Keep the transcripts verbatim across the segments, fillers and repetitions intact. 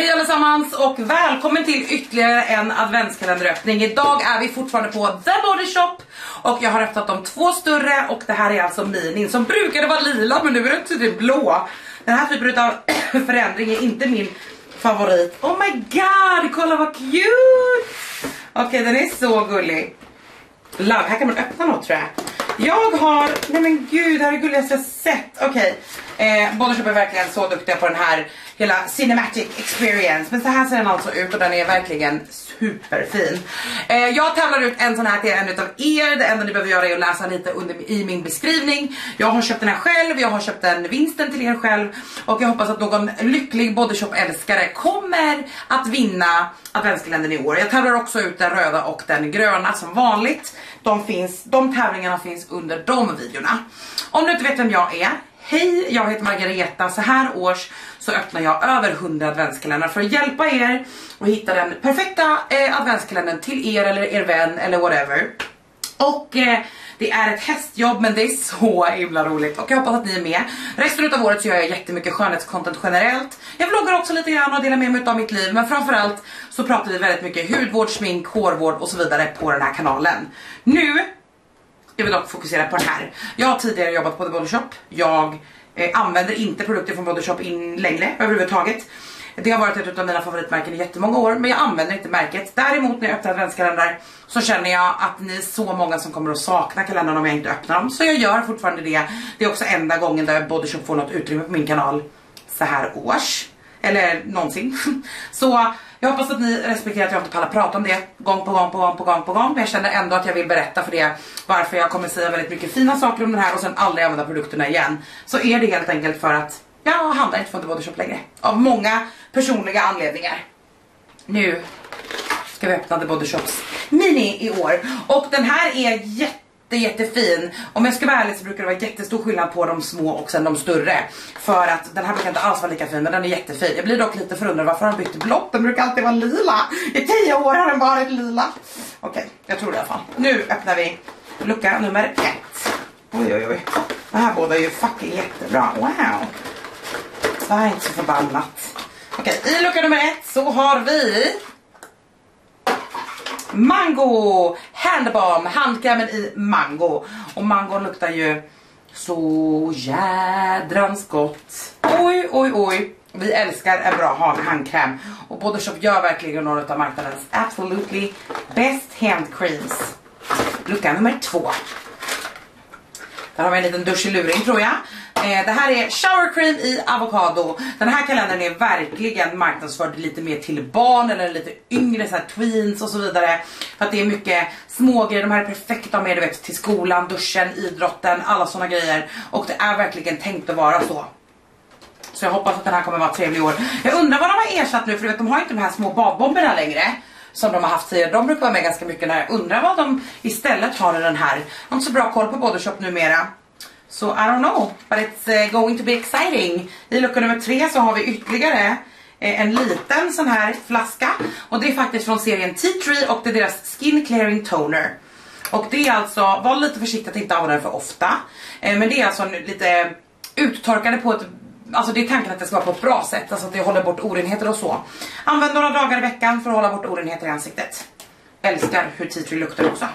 Hej allesammans och välkommen till ytterligare en adventskalenderöppning. Idag är vi fortfarande på The Body Shop och jag har öppnat de två större och det här är alltså minin som brukade vara lila men nu är det typ blå. Den här typen av förändring är inte min favorit. Oh my god, kolla vad cute! Okej, okay, den är så gullig. Love, här kan man öppna något tror jag. Jag har, nej men gud, det här är gulligaste jag sett. Okej, okay. eh, Body Shop är verkligen så duktiga på den här hela cinematic experience. Men så här ser den alltså ut och den är verkligen superfin. eh, Jag tävlar ut en sån här till en utav er. Det enda ni behöver göra är att läsa lite under, i min beskrivning. Jag har köpt den här själv, jag har köpt den vinsten till er själv. Och jag hoppas att någon lycklig Body Shop-älskare kommer att vinna adventskalendern i år. Jag tävlar också ut den röda och den gröna som vanligt. De, finns, de tävlingarna finns under de videorna. Om du inte vet vem jag är, hej, jag heter Margareta. Så här års så öppnar jag över hundra adventskalendrar för att hjälpa er och hitta den perfekta eh, adventskalendern till er eller er vän eller whatever. Och eh, det är ett hästjobb men det är så himla roligt och jag hoppas att ni är med. Resten av året så gör jag jättemycket skönhetscontent generellt. Jag vloggar också lite grann och delar med mig av mitt liv, men framförallt så pratar vi väldigt mycket hudvård, smink, hårvård och så vidare på den här kanalen. Nu jag vill dock fokusera på den här. Jag har tidigare jobbat på The Body Shop. Jag eh, använder inte produkter från Body Shop in längre överhuvudtaget. Det har varit ett av mina favoritmärken i jättemånga år, men jag använder inte märket. Däremot när jag öppnar adventskalendrar så känner jag att ni är så många som kommer att sakna kalendern om jag inte öppnar dem. Så jag gör fortfarande det. Det är också enda gången där Body Shop får något utrymme på min kanal så här års. Eller någonsin. Så jag hoppas att ni respekterar att jag inte pallar prata om det gång på gång på gång på gång på gång. Men jag känner ändå att jag vill berätta för det varför jag kommer säga väldigt mycket fina saker om den här och sen aldrig använda produkterna igen. Så är det helt enkelt för att jag handlar inte från The Body Shop längre. Av många personliga anledningar. Nu ska vi öppna The Body Shops mini i år. Och den här är jätte jättefin. Om jag ska vara ärlig så brukar det vara jättestor skillnad på de små och sen de större. För att den här brukar inte alls vara lika fin, men den är jättefin. Jag blir dock lite förundrad varför han bytte blått. Den brukar alltid vara lila. I tio år har den varit lila. Okej, okay, jag tror det i alla fall. Nu öppnar vi lucka nummer ett. Oj oj oj. Det här båda är ju fucking jättebra. Wow. Det här är inte så förbannat. Okej, okay, i lucka nummer ett så har vi mango handbalm, handkrämen i mango. Och mango luktar ju så jädrans gott. Oj oj oj. Vi älskar en bra handkräm. Och Body Shop gör verkligen några av marknadens absolutely best hand creams. Lucka nummer två. Där har vi en liten dusch i luring tror jag. Det här är shower cream i avokado. Den här kalendern är verkligen marknadsförd lite mer till barn eller lite yngre, så här tweens och så vidare. För att det är mycket smågrejer. De här är perfekta med, du vet, till skolan, duschen, idrotten, alla såna grejer. Och det är verkligen tänkt att vara så. Så jag hoppas att den här kommer vara trevlig i år. Jag undrar vad de har ersatt nu, för du vet, de har inte de här små badbomberna längre som de har haft tidigare. De brukar vara med ganska mycket när jag undrar vad de istället har i den här. De har inte så bra koll på Body Shop numera. Så I don't know, but it's uh, going to be exciting. I lucka nummer tre så har vi ytterligare eh, en liten sån här flaska. Och det är faktiskt från serien Tea Tree och det är deras Skin Clearing Toner. Och det är alltså, var lite försiktig att inte använda den för ofta. Eh, men det är alltså lite uttorkande på ett, alltså det är tanken att det ska vara på ett bra sätt. Alltså att det håller bort orenheter och så. Använd några dagar i veckan för att hålla bort orenheter i ansiktet. Älskar hur Tea Tree luktar också.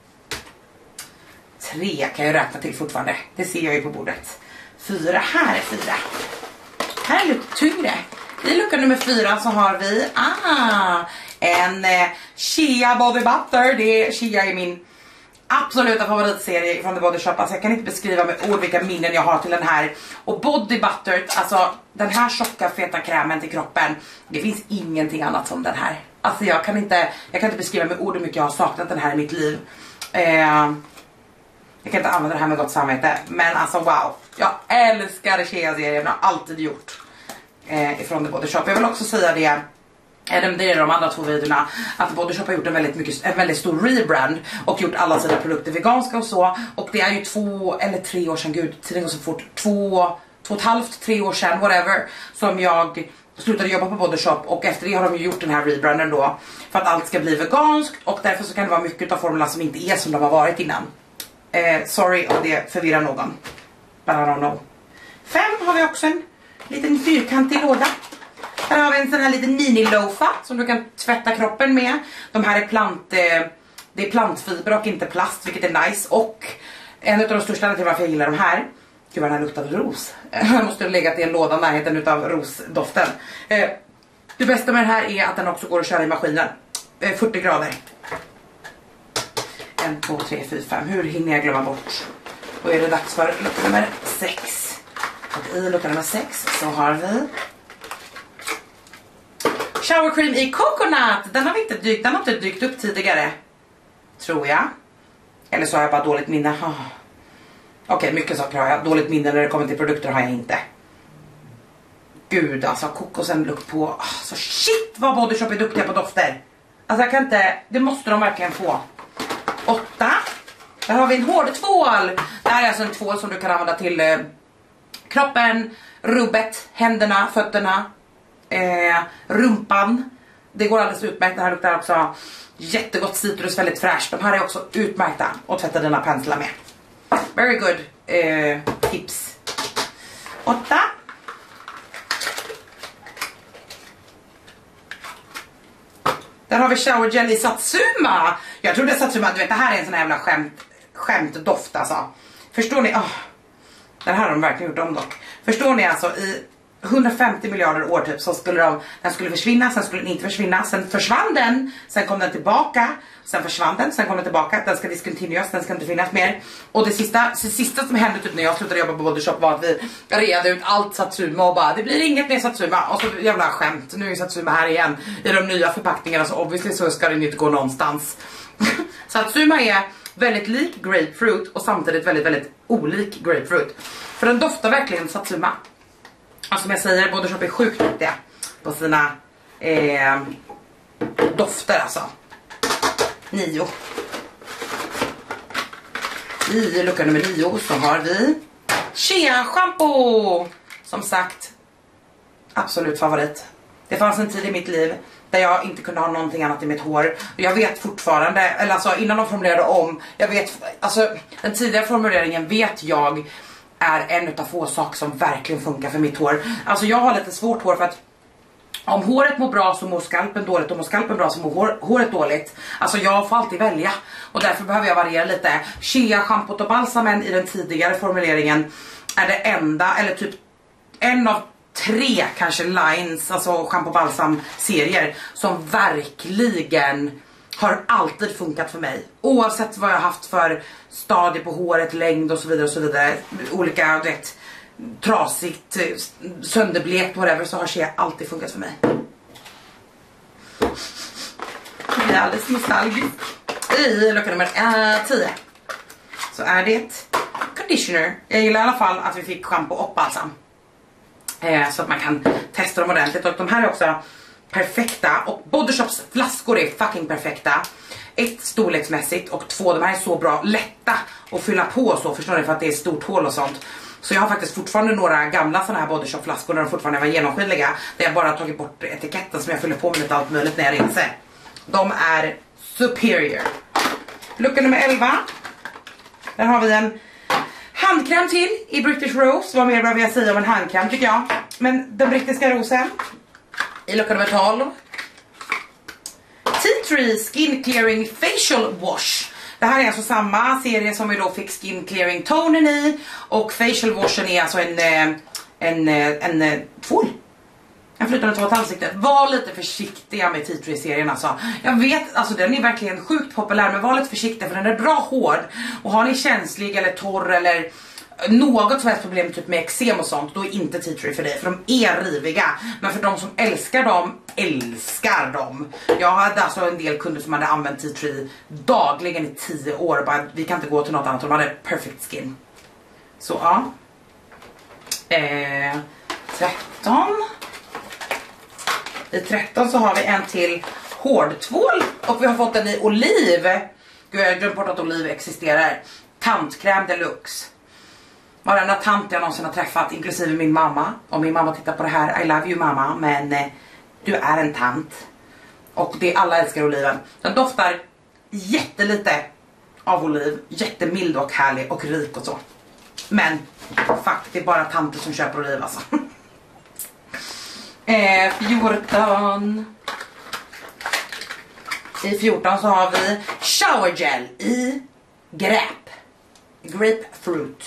Tre kan jag räkna till fortfarande. Det ser jag ju på bordet. Fyra, här är fyra. Här är lite tyngre. I lucka nummer fyra så har vi ah, en eh, Shea Body Butter. Det är, Shea är min absoluta favoritserie från The Body Shop. Alltså jag kan inte beskriva med ord vilka minnen jag har till den här. Och Body Butter, alltså den här tjocka feta krämen till kroppen. Det finns ingenting annat som den här. Alltså jag kan inte, jag kan inte beskriva med ord hur mycket jag har saknat den här i mitt liv. Eh... Jag kan inte använda det här med gott samvete. Men alltså wow. Jag älskar Shea-serien. Jag har alltid gjort. Eh, ifrån The Body Shop. Jag vill också säga det. Det är de andra två videorna. Att The Body Shop har gjort en väldigt, mycket, en väldigt stor rebrand. Och gjort alla sina produkter veganska och så. Och det är ju två eller tre år sedan. Gud, tiden går så fort. Två, två och ett halvt, tre år sedan. Whatever. Som jag slutade jobba på Body Shop. Och efter det har de ju gjort den här rebranden då. För att allt ska bli veganskt. Och därför så kan det vara mycket av formlerna som inte är som de har varit innan. Eh, sorry om det förvirrar någon. But I don't know. Fem har vi också en liten fyrkantig låda. Här har vi en sån här liten mini-lofa som du kan tvätta kroppen med. De här är plant, eh, det är plantfiber och inte plast, vilket är nice. Och en av de största anledningarna till varför jag gillar de här. Gud vad den här luktar ros. Jag måste ha legat i en låda närheten utav rosdoften. Eh, det bästa med den här är att den också går att köra i maskinen. Eh, fyrtio grader. en, två, tre, fyra, fem. Hur hinner jag glömma bort? Då är det dags för lucka nummer sex. Och i lucka nummer sex så har vi shower cream i coconut. Den har, inte dykt, den har inte dykt upp tidigare, tror jag. Eller så har jag bara dåligt minne. Oh. Okej, okay, mycket saker har jag. Dåligt minne när det kommer till produkter har jag inte. Gud, alltså kokosen lukt på. Oh, så shit vad Body Shop är duktiga på dofter. Alltså jag kan inte, det måste de verkligen få. Åtta. Där har vi en hårtvål. Det här är alltså en tvål som du kan använda till eh, kroppen, rubbet, händerna, fötterna, eh, rumpan. Det går alldeles utmärkt. Den här luktar också jättegott citrus, väldigt fräscht. De här är också utmärkta att tvätta dina penslar med. Very good eh, tips. Åtta. Där har vi shower gel i Satsuma. Jag trodde Satsuma, du vet det här är en sån här jävla skämt, skämtdoft alltså. Förstår ni? Oh, den här har de verkligen gjort om dock. Förstår ni alltså i hundrafemtio miljarder år typ så skulle de, den skulle försvinna, sen skulle den inte försvinna, sen försvann den, sen kom den tillbaka, sen försvann den, sen kom den tillbaka, den ska diskontinueras, den ska inte finnas mer. Och det sista, det sista som hände typ när jag slutade jobba på Body Shop var att vi reade ut allt Satsuma och bara, det blir inget mer Satsuma. Och så jävla skämt, nu är Satsuma här igen i de nya förpackningarna, så obviously så ska den inte gå någonstans. Satsuma är väldigt lik grapefruit och samtidigt väldigt, väldigt olik grapefruit. För den doftar verkligen Satsuma. Och som jag säger, Body Shop är sjukt duktiga på sina eh, dofter alltså. Nio. I lucka nummer nio så har vi Shea shampoo. Som sagt, absolut favorit. Det fanns en tid i mitt liv där jag inte kunde ha någonting annat i mitt hår. Jag vet fortfarande, eller alltså innan de formulerade om, jag vet, alltså den tidigare formuleringen vet jag är en utav få saker som verkligen funkar för mitt hår. Alltså jag har lite svårt hår för att om håret mår bra så mår skalpen dåligt, och mår skalpen bra så mår hår, håret dåligt. Alltså jag får alltid välja och därför behöver jag variera lite. Shea schampot och balsamen i den tidigare formuleringen är det enda, eller typ en av tre kanske lines, alltså shampoo balsam serier som verkligen har alltid funkat för mig. Oavsett vad jag haft för stadie på håret, längd och så vidare och så vidare. Olika, du vet, trasigt, sönderblekt, whatever, så har Shea alltid funkat för mig. Jag är alldeles nostalgisk. I lucka nummer äh, tio så är det conditioner. Jag gillar i alla fall att vi fick shampoo och balsam. Eh, så att man kan testa dem ordentligt. Och de här är också perfekta. Och Body Shops flaskor är fucking perfekta. Ett, storleksmässigt, och två, de här är så bra, lätta att fylla på så, förstår ni, för att det är stort hål och sånt. Så jag har faktiskt fortfarande några gamla såna här Body Shop flaskor när de fortfarande var genomskinliga, där jag bara har tagit bort etiketten som jag fyller på med lite allt möjligt när jag reser. De är superior. Lucka nummer elva. Där har vi en handkräm till i British Rose. Vad mer behöver jag säga om en handkräm tycker jag. Men den brittiska rosen. I lucka nummer tolv. Tea Tree Skin Clearing Facial Wash. Det här är alltså samma serie som vi då fick Skin Clearing tonen i. Och facial washen är alltså en En, en, en tvål. En flytande tvål till ansiktet. Var lite försiktiga med Tea Tree serien alltså. Jag vet, alltså den är verkligen sjukt populär, men var lite försiktiga för den är bra hård. Och har ni känslig eller torr eller något som helst problem typ med eksem och sånt, då är inte Tea Tree för dig, för de är riviga. Men för de som älskar dem, älskar dem. Jag hade alltså en del kunder som hade använt Tea Tree dagligen i tio år. Bara, vi kan inte gå till något annat, de hade perfect skin. Så ja. eh, tretton. I tretton så har vi en till hårdtvål. Och vi har fått den i oliv. Gud, jag har glömt bort att oliv existerar. Tantkräm deluxe. Varenda tant jag någonsin har träffat, inklusive min mamma. Och min mamma tittar på det här, I love you mamma, men eh, du är en tant. Och det, alla älskar oliven. Den doftar jättelite av oliv. Jättemild och härlig och rik och så. Men fuck, det är bara tanter som köper oliv alltså. Eh, fjorton. I fjorton så har vi shower gel i grap. Grapefruit.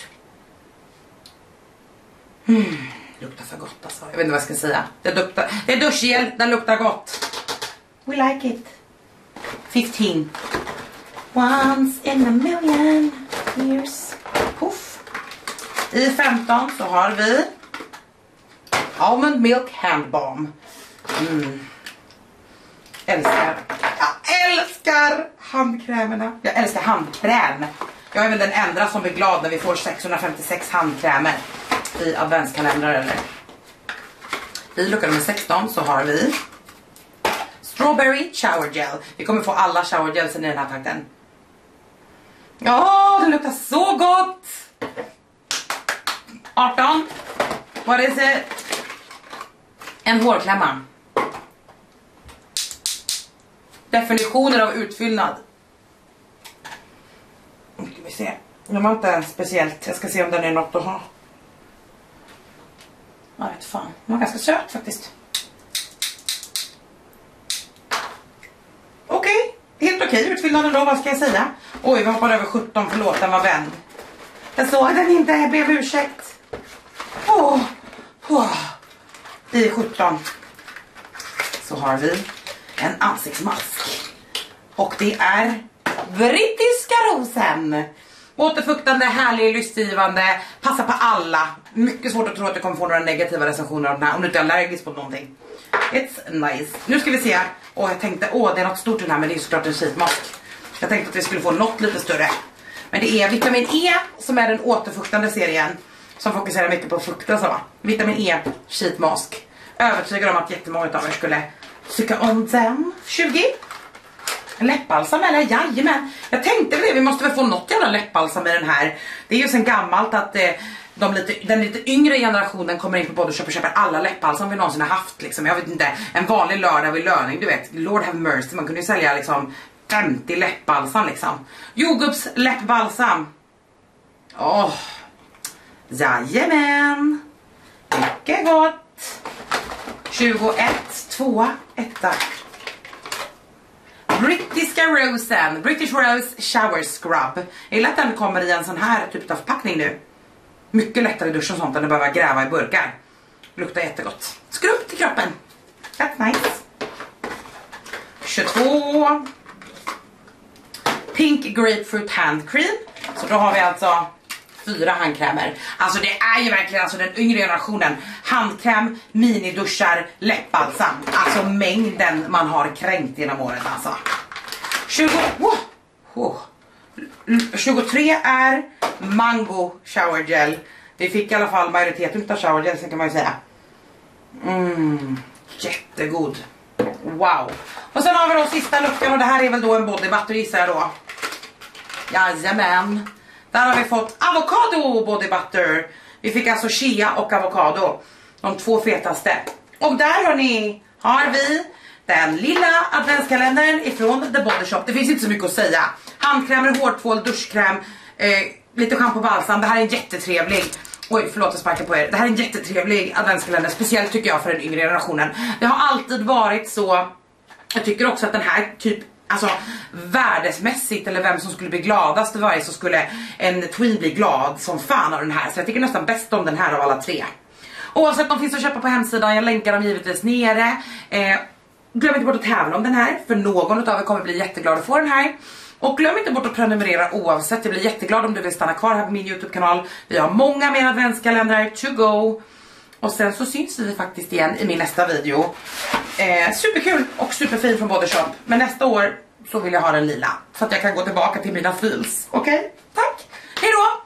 Mm, luktar för gott alltså. Jag vet inte vad jag ska säga. Det, luktar, det är duschgel, den luktar gott. We like it. fifteen. Once in a million years. Puff. I femton så har vi Almond Milk Hand Balm. Mm. Älskar. Jag älskar handkrämerna. Jag älskar handkräm. Jag är väl den enda som blir glad när vi får sexhundrafemtiosex handkrämer i adventskalendrar eller. I lucka nummer sexton så har vi Strawberry Shower Gel. Vi kommer få alla shower gels i den här takten. Ja, det luktar så gott. arton. What is it? En hårklämma. Definitioner av utfyllnad. Nu ska vi se. De har inte speciellt. Jag ska se om den är något att ha. Jag vet fan. Den var ganska söt faktiskt. Okej. Okay. Helt okej okay. Utfyllnaden då. Vad ska jag säga? Oj, vi hoppade över sjutton. Förlåt, den var vänd. Jag såg den inte. Jag ber ursäkt. Åh. Oh. I sjutton så har vi en ansiktsmask. Och det är Brittiska rosen. Återfuktande, härlig, lystgivande. Passar på alla. Mycket svårt att tro att du kommer få några negativa recensioner av den här. Om du inte är allergisk på någonting. It's nice. Nu ska vi se. Och jag tänkte, åh det är något stort den här. Men det är såklart en sheetmask. Jag tänkte att vi skulle få något lite större. Men det är vitamin E som är den återfuktande serien. Som fokuserar mycket på fukten så va. Vitamin E sheetmask. Övertygad om att jättemånga av er skulle tycka om den. tjugo. Läppbalsam eller? Jajamän. Jag tänkte väl det, vi måste väl få något jävla läppbalsam i den här. Det är ju sen gammalt att eh, de lite, den lite yngre generationen kommer in på Body Shop och köper alla läppbalsam vi någonsin har haft liksom. Jag vet inte, en vanlig lördag vid löning, du vet, Lord have mercy. Man kunde ju sälja liksom femtio läppbalsam liksom. Jordgubbs läppbalsam. Åh. Oh. Jajamän. Mycket gott. tjugoett, två, etta. Brittiska rosen, British Rose Shower Scrub. Jag gillar att den kommer i en sån här typ av förpackning nu. Mycket lättare dusch och sånt än att behöva gräva i burkar. Luktar jättegott. Skrubb till kroppen. That's nice. tjugotvå. Pink Grapefruit Hand Cream. Så då har vi alltså fyra handkrämer. Alltså det är ju verkligen alltså den yngre generationen. Handkräm, miniduschar, läppbalsam. Alltså mängden man har kränkt genom året alltså. tjugo, oh, oh. tjugotre är Mango Shower Gel. Vi fick i alla fall majoriteten av shower gel, så kan man ju säga. Mm, jättegod. Wow. Och sen har vi då sista luckan och det här är väl då en body butter gissar jag då. Jajamän. Där har vi fått avokado body butter. Vi fick alltså chia och avokado. De två fetaste. Och där hörni, har vi den lilla adventskalendern ifrån The Body Shop. Det finns inte så mycket att säga. Handkrämer, hårtvål, duschkräm, eh, lite shampoo och balsam. Det här är en jättetrevlig. Oj, förlåt att sparka på er. Det här är en jättetrevlig adventskalender. Speciellt tycker jag för den yngre generationen. Det har alltid varit så. Jag tycker också att den här typ, alltså värdesmässigt, eller vem som skulle bli gladast i varje, så skulle en tween bli glad som fan av den här. Så jag tycker nästan bäst om den här av alla tre. Oavsett, de finns att köpa på hemsidan. Jag länkar dem givetvis nere. eh, Glöm inte bort att tävla om den här, för någon av er kommer bli jätteglad att få den här. Och glöm inte bort att prenumerera oavsett. Jag blir jätteglad om du vill stanna kvar här på min YouTube-kanal. Vi har många mer adventskalendrar to go. Och sen så syns vi faktiskt igen i min nästa video. eh, Superkul och superfin från Body Shop. Men nästa år så vill jag ha den lila, så att jag kan gå tillbaka till mina feels. Okej, okay? Tack, hej då!